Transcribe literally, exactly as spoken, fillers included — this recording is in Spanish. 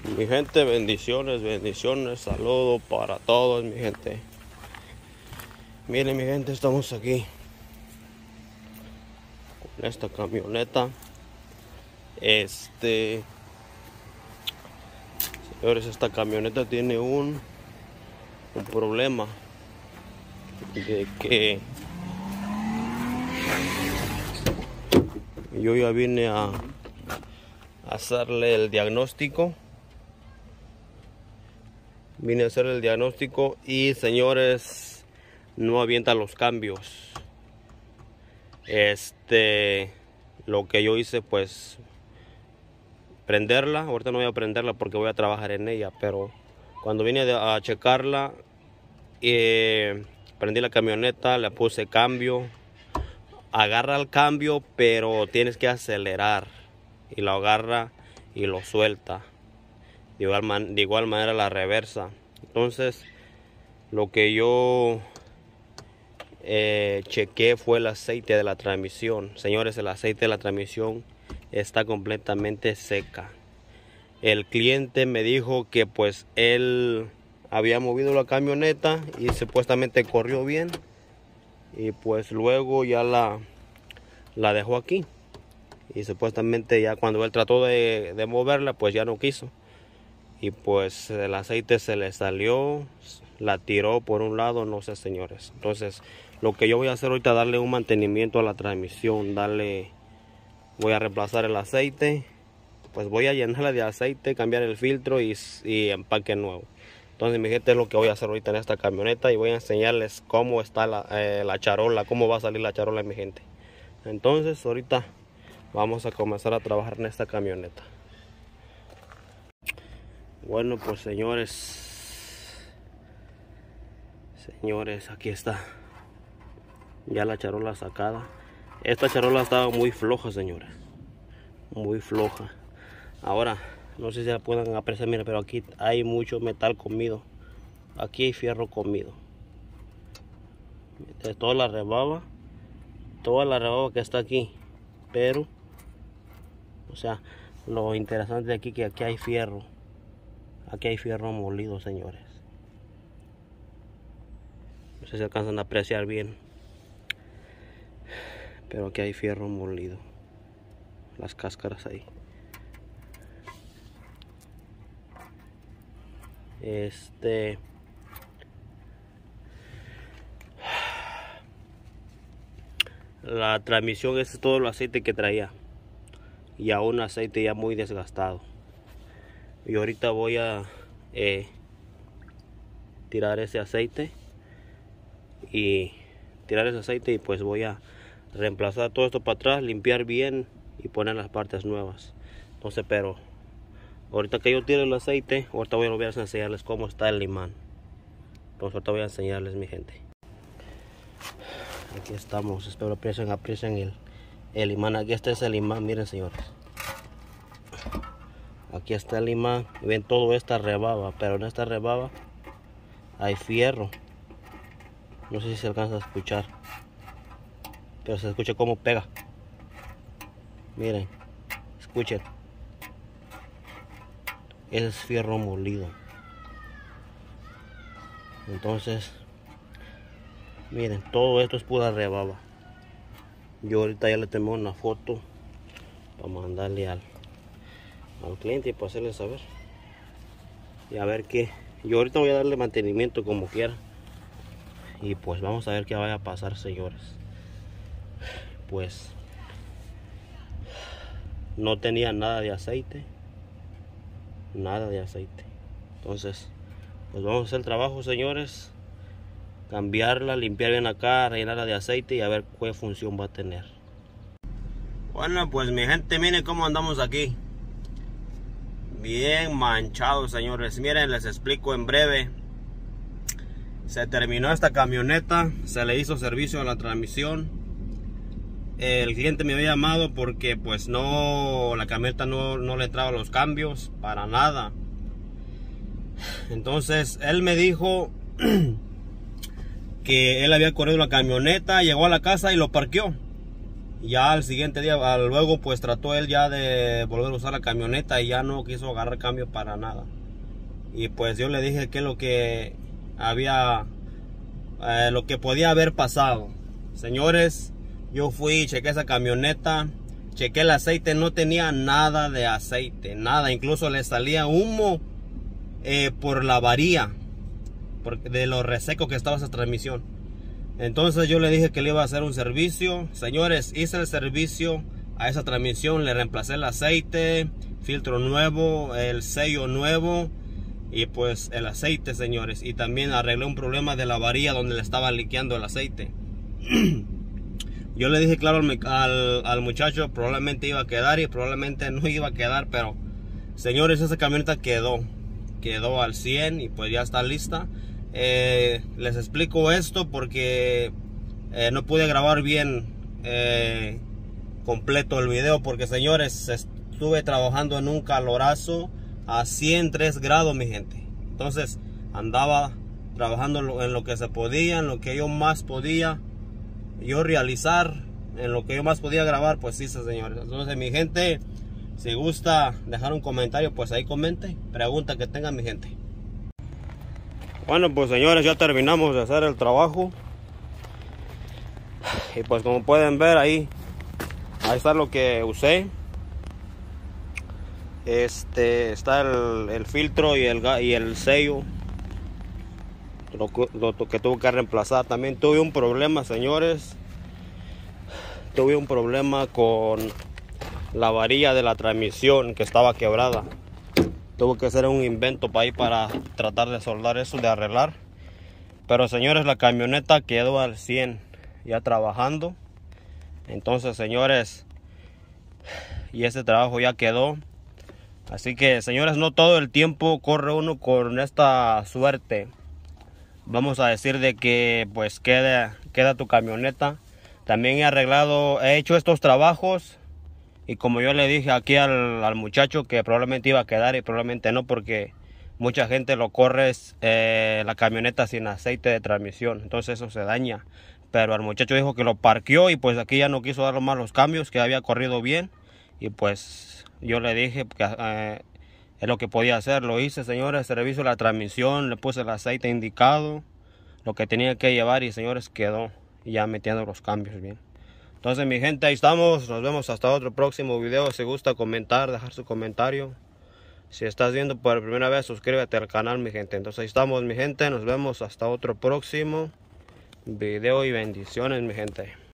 Mi gente, bendiciones, bendiciones, saludos para todos, mi gente. Miren, mi gente, estamos aquí con esta camioneta. Este, señores, esta camioneta tiene un, un problema de que yo ya vine a, a hacerle el diagnóstico. Vine a hacer el diagnóstico y, señores, no avienta los cambios. Este, lo que yo hice, pues, prenderla. Ahorita no voy a prenderla porque voy a trabajar en ella, pero cuando vine a checarla, eh, prendí la camioneta, le puse cambio. Agarra el cambio, pero tienes que acelerar. Y lo agarra y lo suelta. De igual, man, de igual manera la reversa. Entonces, lo que yo eh, chequé fue el aceite de la transmisión. Señores, el aceite de la transmisión está completamente seca. El cliente me dijo que pues él había movido la camioneta y supuestamente corrió bien. Y pues luego ya la, la dejó aquí. Y supuestamente ya cuando él trató de, de moverla, pues ya no quiso. Y pues el aceite se le salió, la tiró por un lado, no sé, señores. Entonces, lo que yo voy a hacer ahorita es darle un mantenimiento a la transmisión. Darle, voy a reemplazar el aceite. Pues voy a llenarla de aceite, cambiar el filtro y, y empaque nuevo. Entonces, mi gente, es lo que voy a hacer ahorita en esta camioneta. Y voy a enseñarles cómo está la, eh, la charola, cómo va a salir la charola, mi gente. Entonces, ahorita vamos a comenzar a trabajar en esta camioneta. Bueno, pues señores, señores, aquí está ya la charola sacada. Esta charola estaba muy floja, señores, muy floja. Ahora, no sé si la puedan apreciar, mira, pero aquí hay mucho metal comido. Aquí hay fierro comido. De toda la rebaba, toda la rebaba que está aquí. Pero, o sea, lo interesante de aquí es que aquí hay fierro. Aquí hay fierro molido, señores. No sé si alcanzan a apreciar bien. Pero aquí hay fierro molido. Las cáscaras ahí. Este... La transmisión, ese es todo el aceite que traía. Y aún aceite ya muy desgastado. Y ahorita voy a eh, tirar ese aceite y tirar ese aceite y pues voy a reemplazar todo esto para atrás, limpiar bien y poner las partes nuevas. Entonces, pero ahorita que yo tire el aceite, ahorita voy a volver a enseñarles cómo está el imán. Entonces ahorita voy a enseñarles, mi gente. Aquí estamos, espero aprecien, aprecien el, el imán. Aquí este es el imán, miren, señores. Aquí está el imán, ven todo esta rebaba, pero en esta rebaba hay fierro. No sé si se alcanza a escuchar, pero se escucha cómo pega. Miren, escuchen. Ese es fierro molido. Entonces, miren, todo esto es pura rebaba. Yo ahorita ya le tomé una foto para mandarle al al cliente y para hacerle saber y a ver qué. Yo ahorita voy a darle mantenimiento como quiera y pues vamos a ver qué vaya a pasar, señores. Pues no tenía nada de aceite, nada de aceite. Entonces pues vamos a hacer el trabajo, señores, cambiarla, limpiar bien acá, rellenarla de aceite y a ver qué función va a tener. Bueno, pues mi gente, miren cómo andamos aquí. Bien manchado, señores. Miren, les explico en breve. Se terminó esta camioneta, se le hizo servicio a la transmisión. El cliente me había llamado porque pues no, la camioneta no, no le entraba los cambios para nada. Entonces él me dijo que él había corrido la camioneta, llegó a la casa y lo parqueó. Ya al siguiente día, luego pues trató él ya de volver a usar la camioneta y ya no quiso agarrar cambio para nada. Y pues yo le dije que lo que había, eh, lo que podía haber pasado. Señores, yo fui y chequé esa camioneta, chequé el aceite, no tenía nada de aceite, nada, incluso le salía humo eh, por la varilla, porque de lo reseco que estaba esa transmisión. Entonces yo le dije que le iba a hacer un servicio. Señores, hice el servicio a esa transmisión, le reemplacé el aceite, filtro nuevo, el sello nuevo y pues el aceite, señores. Y también arreglé un problema de la varilla donde le estaba liqueando el aceite. Yo le dije claro al, al, al muchacho, probablemente iba a quedar y probablemente no iba a quedar, pero señores, esa camioneta quedó, quedó al cien y pues ya está lista. Eh, les explico esto porque eh, no pude grabar bien eh, completo el video porque señores, estuve trabajando en un calorazo a ciento tres grados, mi gente. Entonces andaba trabajando en lo que se podía, en lo que yo más podía yo realizar, en lo que yo más podía grabar, pues sí, señores. Entonces mi gente, si gusta dejar un comentario, pues ahí comente, pregunta que tenga mi gente. Bueno, pues señores, ya terminamos de hacer el trabajo. Y pues como pueden ver ahí, ahí está lo que usé. Este, está el, el filtro y el, y el sello. Lo, lo que tuve que reemplazar. También tuve un problema, señores. Tuve un problema con la varilla de la transmisión que estaba quebrada. Tuve que hacer un invento para ir para tratar de soldar eso, de arreglar. Pero señores, la camioneta quedó al cien, ya trabajando. Entonces señores, y este trabajo ya quedó. Así que señores, no todo el tiempo corre uno con esta suerte. Vamos a decir de que pues queda, queda tu camioneta. También he arreglado, he hecho estos trabajos. Y como yo le dije aquí al, al muchacho que probablemente iba a quedar y probablemente no, porque mucha gente lo corre eh, la camioneta sin aceite de transmisión, entonces eso se daña. Pero el muchacho dijo que lo parqueó y pues aquí ya no quiso dar más los cambios, que había corrido bien. Y pues yo le dije que eh, es lo que podía hacer, lo hice, señores, servicio de la transmisión, le puse el aceite indicado, lo que tenía que llevar y señores quedó ya metiendo los cambios bien. Entonces mi gente, ahí estamos, nos vemos hasta otro próximo video. Si gusta comentar, dejar su comentario. Si estás viendo por primera vez, suscríbete al canal, mi gente. Entonces ahí estamos, mi gente, nos vemos hasta otro próximo video y bendiciones, mi gente.